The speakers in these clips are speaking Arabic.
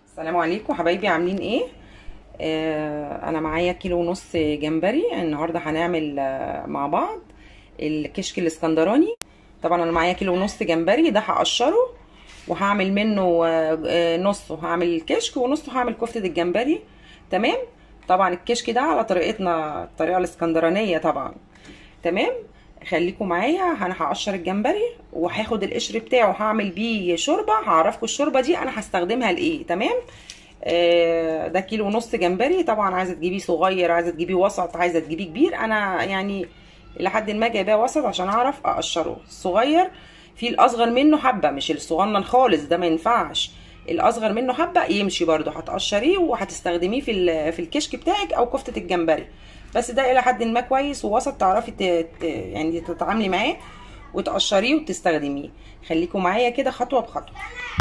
السلام عليكم حبايبي، عاملين ايه؟ انا معايا كيلو ونص جمبري. النهارده هنعمل مع بعض الكشك الاسكندراني. طبعا انا معايا كيلو ونص جمبري، ده هقشره وهعمل منه نصه هعمل الكشك ونصه هعمل كفتة الجمبري. تمام. طبعا الكشك ده على طريقتنا، الطريقة الاسكندرانية طبعا. تمام. خليكم معايا، انا هقشر الجمبري وهاخد القشر بتاعه هعمل بيه شوربه، هعرفكم الشوربه دي انا هستخدمها لايه. تمام. ده كيلو ونص جمبري. طبعا عايزه تجيبيه صغير، عايزه تجيبيه وسط، عايزه تجيبيه كبير. انا يعني لحد ما جايباه وسط عشان اعرف اقشره. الصغير في الاصغر منه حبه، مش الصغنن خالص، ده ما ينفعش. الاصغر منه حبه يمشي برضو، هتقشريه وهتستخدميه في الكشك بتاعك او كفته الجمبري. بس ده الى حد ما كويس ووسط، تعرفي يعني تتعاملي معاه وتقشريه وتستخدميه. خليكم معايا كده خطوه بخطوه.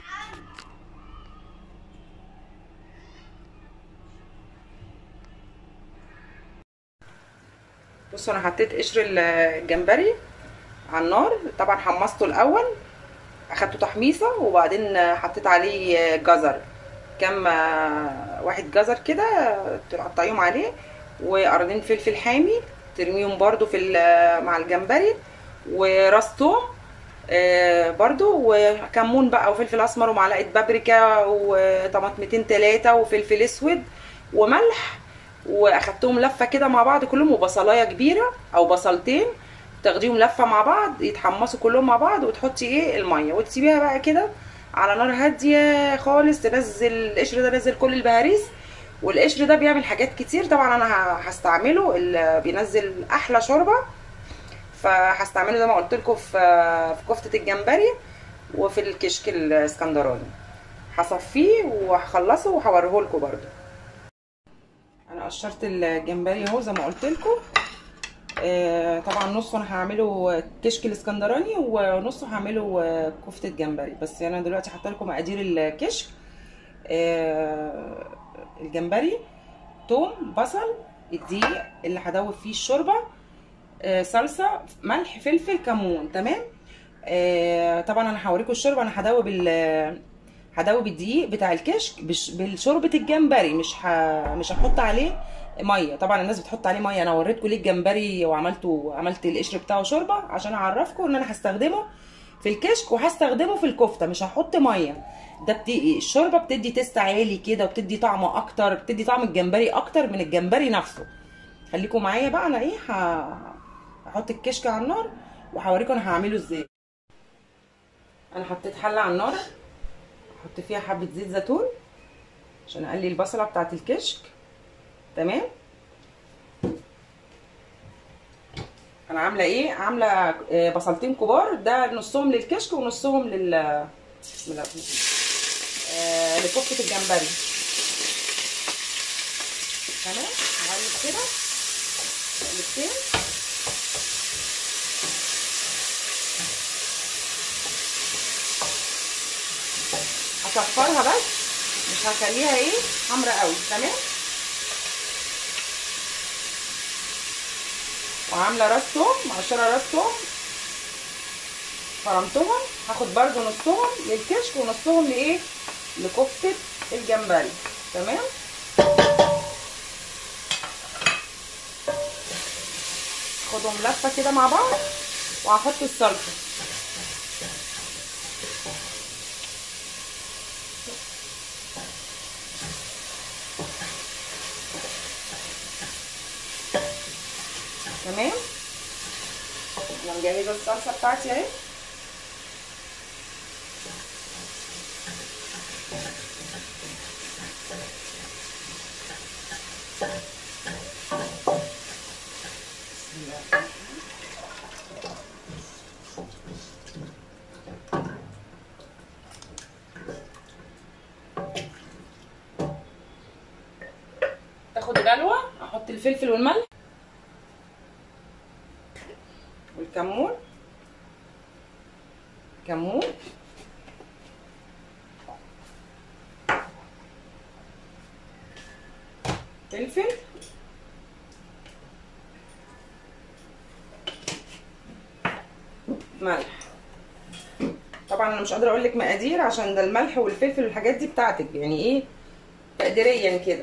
بصوا، انا حطيت قشر الجمبري على النار. طبعا حمصته الاول، اخدته تحميصه، وبعدين حطيت عليه جزر. كام واحد جزر كده تقطعيهم عليه، وقرنين فلفل حامي ترميهم برضو مع الجمبري، وراس توم برضو، وكمون بقى، وفلفل اسمر، ومعلقه بابريكا، وطماطمتين تلاتة، وفلفل اسود، وملح. واخدتهم لفه كده مع بعض كلهم، وبصلايه كبيره او بصلتين تاخديهم لفه مع بعض يتحمصوا كلهم مع بعض، وتحطي الميه وتسيبيها بقى كده على نار هاديه خالص، تنزل القشر ده، نزل كل البهاريز. والقشر ده بيعمل حاجات كتير، طبعا انا هستعمله، بينزل احلى شوربه. فهستعمله زي ما قلت لكم في كفته الجمبري وفي الكشك الاسكندراني. هصفيه وهخلصه وهوريه لكم برده. انا قشرت الجمبري اهو زي ما قلت لكم. طبعا نصه انا هعمله كشك الاسكندراني، ونصه هعمله كفته جمبري. بس انا دلوقتي حاطه لكم مقادير الكشك. الجمبري، توم، بصل، الدقيق اللي هدوب فيه الشوربه، صلصه، ملح، فلفل، كمون. تمام. طبعا انا هوريكم الشوربه. انا هدوب الدقيق بتاع الكشك بالشوربه الجمبري، مش هحط عليه ميه. طبعا الناس بتحط عليه ميه، انا وريتكم ليه الجمبري عملت القشر بتاعه شوربه عشان اعرفكم ان انا هستخدمه في الكشك وهستخدمه في الكفته، مش هحط ميه. الشوربه بتدي تيست عالي كده، وبتدي طعم اكتر، بتدي طعم الجمبري اكتر من الجمبري نفسه. خليكم معايا بقى. انا هحط الكشك على النار وهوريكم انا هعمله ازاي. انا حطيت حله على النار، احط فيها حبه زيت زيتون عشان اقلي البصله بتاعه الكشك. تمام. انا عامله بصلتين كبار، ده نصهم للكشك ونصهم لكفته الجمبري. تمام. هقلب كده قلبتين. هصفرها بس، مش هخليها حمرا قوي. تمام. وعامله راس توم، مقشره راس توم، فرمتهم. هاخد برده نصهم للكشك ونصهم لكفته الجمبري. تمام. خدهم لفه كده مع بعض، وهحط الصلصه. تمام. انا مجهزه الصلصه بتاعتي اهي. تاخد غلوه، احط الفلفل والملح والكمون. كمون، فلفل، ملح. طبعا انا مش قادره اقول لك مقادير عشان ده الملح والفلفل والحاجات دي بتاعتك، يعني تقديريا كده.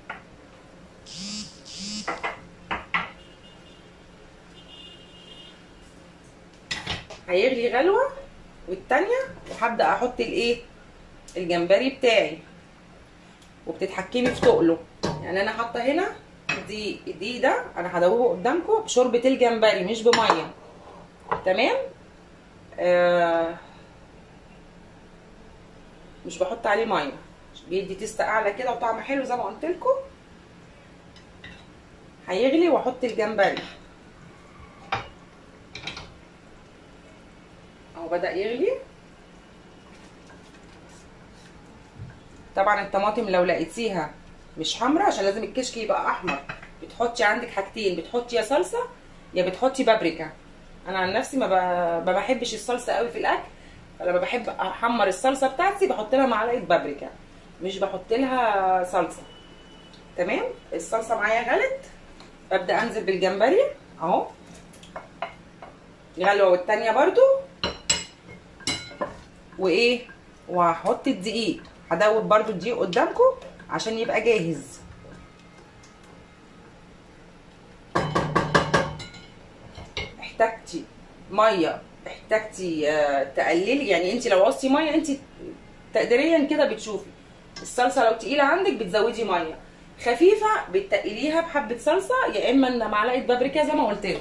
هيغلي غلوه والتانيه، وهبدا احط الايه، الجمبري بتاعي، وبتتحكمي في تقله. يعني انا حاطه هنا دي ده انا هدوبه قدامكم بشوربه الجمبري مش بميه. تمام. مش بحط عليه ميه، بيدي تيست اعلى كده وطعم حلو زي ما قلت لكم. هيغلي واحط الجمبري اهو، بدأ يغلي. طبعا الطماطم لو لقيتيها مش حمراء، عشان لازم الكشك يبقى احمر، بتحطي عندك حاجتين، بتحطي يا صلصه يا بتحطي بابريكا. انا عن نفسي ما بحبش الصلصه قوي في الاكل، فلما بحب احمر الصلصه بتاعتي بحط لها معلقه بابريكا، مش بحط لها صلصه. تمام. الصلصه معايا غلت، ببدا انزل بالجمبري اهو غلوه والتانيه برده، وايه، وهحط الدقيق. هدوب برده الدقيق قدامكم عشان يبقى جاهز. احتاجتي ميه، احتاجتي تقللي، يعني انت لو عوزتي ميه انت تقديريا كده بتشوفي. الصلصه لو تقيله عندك بتزودي ميه، خفيفه بتقليها بحبه صلصه يا اما معلقه بابريكا زي ما قلت لك.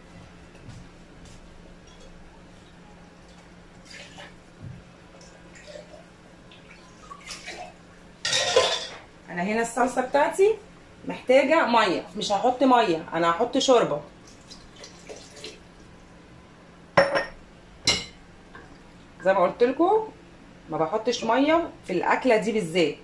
انا هنا الصلصه بتاعتي محتاجه ميه، مش هحط ميه، انا هحط شوربه. زي ما قلت لكم ما بحطش ميه في الاكله دي بالذات،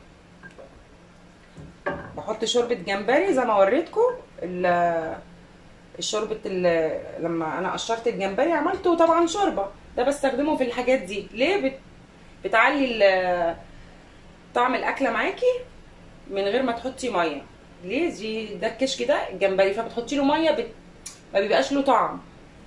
بحط شوربه جمبري زي ما وريتكم. الشوربه لما انا قشرت الجمبري عملته طبعا شوربه، ده بستخدمه في الحاجات دي. ليه؟ بتعلي طعم الاكله معاكي من غير ما تحطي ميه. ليه؟ ده الكشك ده الجمبري، فبتحطي له ميه ما بيبقاش له طعم.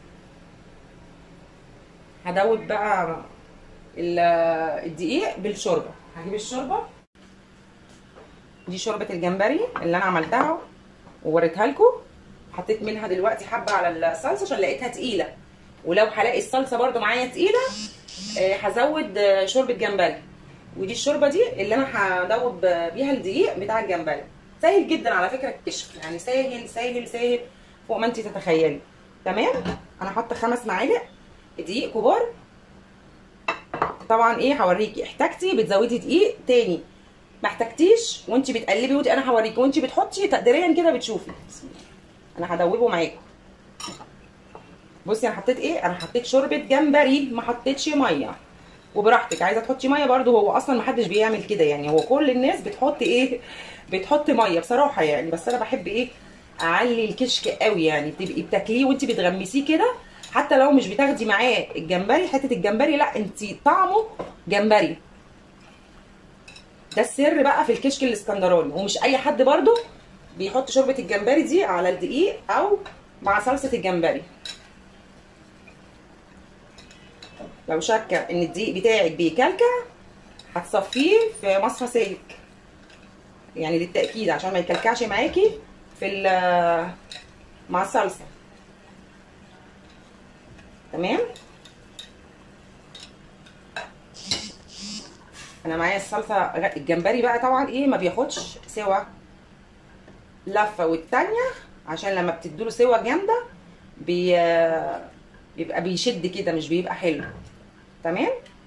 هدوب بقى الدقيق بالشوربه. هجيب الشوربه دي، شوربه الجمبري اللي انا عملتها ووريتها لكم. حطيت منها دلوقتي حبه على الصلصه عشان لقيتها تقيله، ولو هلاقي الصلصه برده معايا تقيله هزود شوربه جمبري. ودي الشوربه دي اللي انا هدوب بيها الدقيق بتاع الجمبري. سهل جدا على فكره الكشك، يعني سهل سهل سهل فوق ما انت تتخيلي. تمام. انا حاطه 5 معالق دقيق كبار. طبعا ايه، هوريكي احتاجتي بتزودي دقيق تاني، ما احتاجتيش وانت بتقلبي ودي انا هوريكي وانت بتحطي تقديريا كده بتشوفي. انا هدوبه معاكم. بصي انا حطيت ايه، انا حطيت شوربه جمبري، ما حطيتش ميه. وبراحتك، عايزه تحطي ميه برده، هو اصلا ما حدش بيعمل كده، يعني هو كل الناس بتحط ايه، بتحط ميه بصراحه يعني. بس انا بحب ايه، اعلي الكشك قوي، يعني تبقي بتاكليه وانت بتغمسيه كده، حتى لو مش بتاخدي معاه الجمبري حته الجمبري، لا انت طعمه جمبري. ده السر بقى في الكشك الاسكندراني. ومش اي حد برده بيحط شوربه الجمبري دي على الدقيق او مع صلصه الجمبري. لو شاكه ان الدقيق بتاعك بيكلكع هتصفيه في مصفى سلك، يعني للتاكيد عشان ما يكلكعش معاكي في مع الصلصه. تمام. انا معايا الصلصه. الجمبري بقى طبعا ايه، ما بياخدش سوا لفه والتانيه، عشان لما بتديله سوا جامده بيبقى بيشد كده، مش بيبقى حلو. تمام.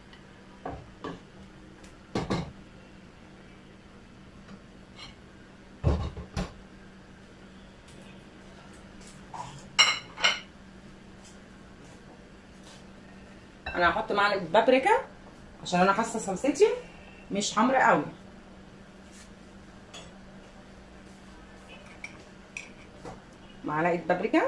انا هحط معلقه بابريكا عشان انا حاسه صلصتي مش حمراء قوي. معلقه بابريكا.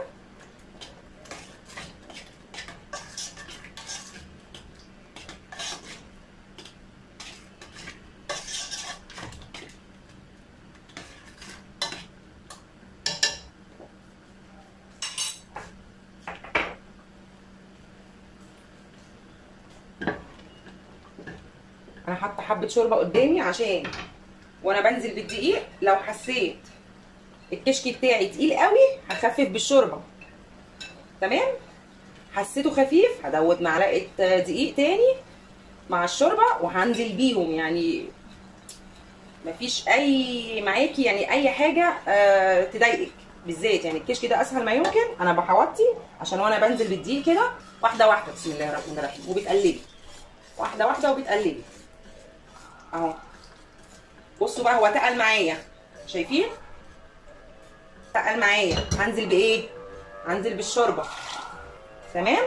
انا حاطه حبه شوربه قدامي عشان وانا بنزل بالدقيق لو حسيت الكشك بتاعي تقيل قوي هخفف بالشوربه. تمام. حسيته خفيف هزود معلقه دقيق تاني مع الشوربه وهنزل بيهم. يعني مفيش اي معاكي يعني اي حاجه تضايقك بالذات. يعني الكشك ده اسهل ما يمكن. انا بحوطي عشان وانا بنزل بالدقيق كده واحده واحده. بسم الله الرحمن الرحيم. وبتقلبي واحده واحده وبتقلبي اهو. بصوا بقى هو تقل معايا، شايفين؟ تقل معايا. هنزل بايه؟ هنزل بالشوربه. تمام.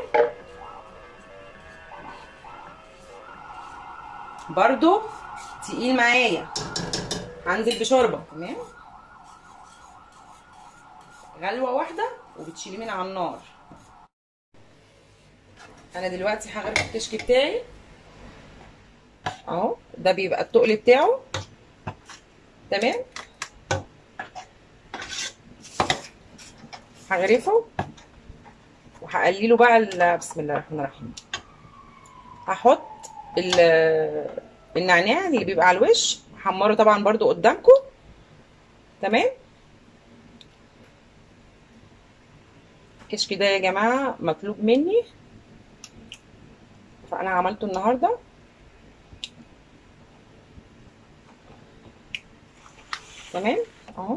برضو تقيل معايا، هنزل بشوربه. تمام. غلوه واحده وبتشيليه من على النار. انا دلوقتي هغرف الكشك بتاعي اهو. ده بيبقى التقل بتاعه. تمام. هغرفه وهقلله بقى. بسم الله الرحمن الرحيم. هحط النعناع اللي بيبقى على الوش، حمره طبعا برضو قدامكم. تمام. الكشك ده يا جماعه مطلوب مني فانا عملته النهارده. تمام اهو.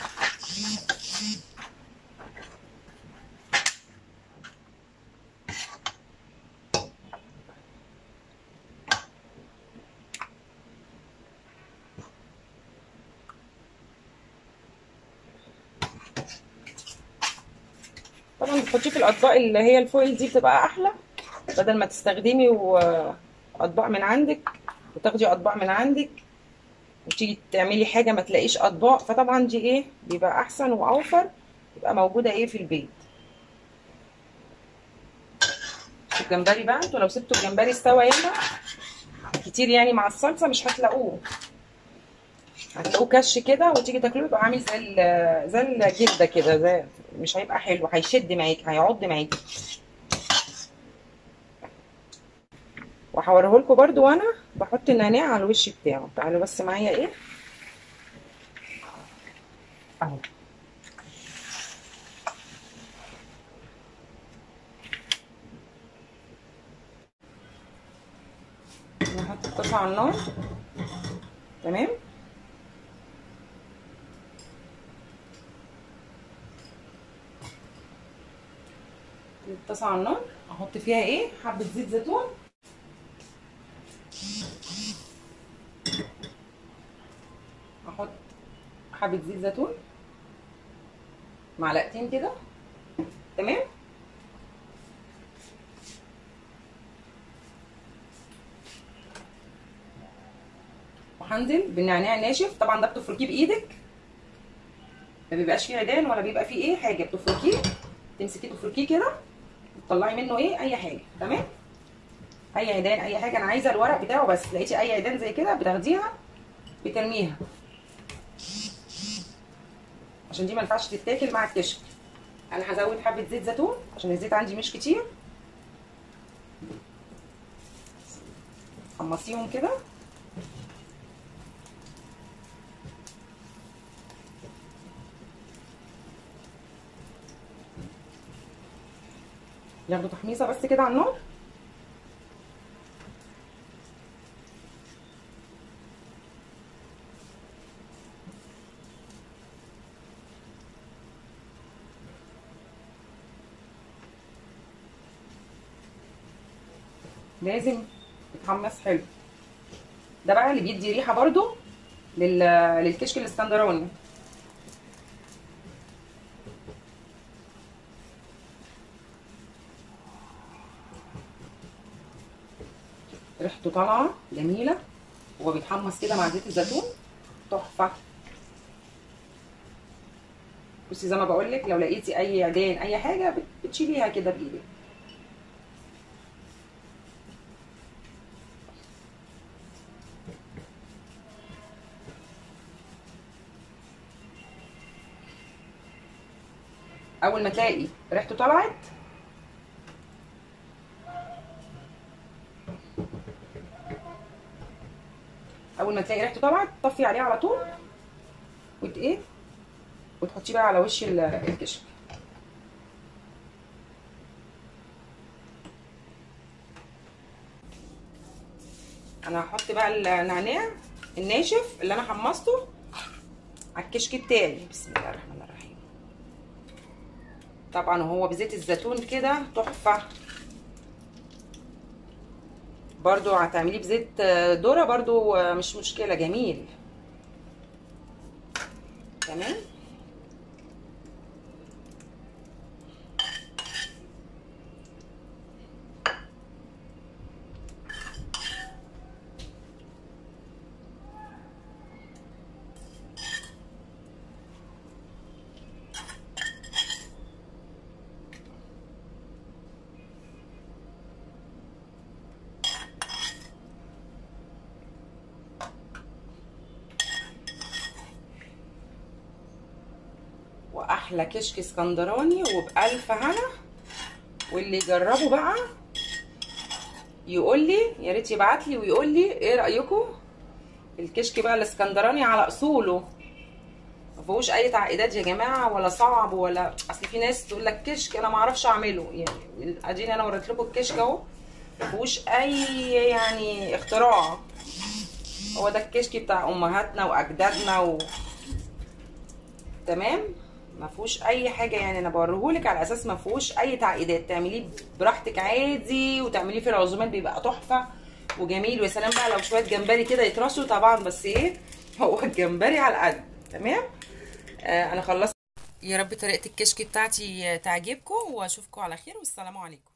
طبعا بتحطيه في الاطباق اللي هي الفويل دي بتبقى احلى، بدل ما تستخدمي اطباق من عندك وتاخدي اطباق من عندك وتيجي تعملي حاجه ما تلاقيش اطباق. فطبعا دي ايه بيبقى احسن واوفر، يبقى موجوده ايه في البيت. الجمبري بقى انتوا لو سبتوا الجمبري استوى ياما كتير يعني مع الصلصه مش هتلاقوه. هتلاقوه كش كده وتيجي تاكلوه يبقى عامل زي الجلده كده. زي مش هيبقى حلو، هيشد معاكي، هيعض معاكي. وهوريه لكم برده وانا بحط النعناع على الوش بتاعه. تعالوا بس معايا ايه اهو. نحط الطاسه على النار. تمام. الطاسه على النار احط فيها ايه حبه زيت زيتون. احط حبه زيت زيتون معلقتين كده. تمام. وهنزل بالنعناع الناشف. طبعا ده بتفركيه بايدك، ما بيبقاش فيه عيدان ولا بيبقى فيه ايه حاجه. بتفركيه، تمسكيه تفركيه كده وتطلعي منه ايه اي حاجه. تمام. اي عيدان اي حاجه. انا عايزه الورق بتاعه بس. لقيتي اي عيدان زي كده بتاخديها بترميها عشان دي ما ينفعش تتاكل مع الكشك. انا هزود حبه زيت زيتون عشان الزيت عندي مش كتير. حمصيهم كده. ياخدوا تحميصه بس كده على النار. لازم يتحمص حلو. ده بقى اللي بيدي ريحه برده للكشك الاسكندراني. ريحته طالعه جميله وهو بيتحمص كده مع زيت الزيتون. تحفه. بصي زي ما بقول لك لو لقيتي اي عيدان اي حاجه بتشيليها كده بايدك. اول ما تلاقي ريحته طلعت اول ما تلاقي ريحته طلعت طفي عليه على طول ايه وتحطيه بقى على وش الكشك. انا هحط بقى النعناع الناشف اللي انا حمصته على الكشك بتاعي. بسم الله الرحمن الرحيم. طبعا وهو بزيت الزيتون كده تحفه. برضو هتعمليه بزيت ذره برضو مش مشكله، جميل. تمام. واحلى كشك اسكندراني وبألف هنا. واللي يجربه بقى يقول لي، يا ريت يبعت لي ويقول لي ايه رايكم. الكشك بقى الاسكندراني على اصوله، ما فيهوش اي تعقيدات يا جماعه، ولا صعب ولا اصل في ناس تقول لك كشك انا ما اعرفش اعمله. يعني اديني انا وريت لكم الكشك اهو، ما فيهوش اي يعني اختراع. هو ده الكشك بتاع امهاتنا واجدادنا تمام. ما فيهوش اي حاجه، يعني انا بوريهولك على اساس ما فيهوش اي تعقيدات. تعمليه براحتك عادي، وتعمليه في العزومات بيبقى تحفه وجميل. ويا سلام بقى لو شويه جمبري كده يترصوا طبعا، بس ايه هو الجمبري على قد. تمام. انا خلصت. يا رب طريقه الكشك بتاعتي تعجبكم، واشوفكم على خير، والسلام عليكم.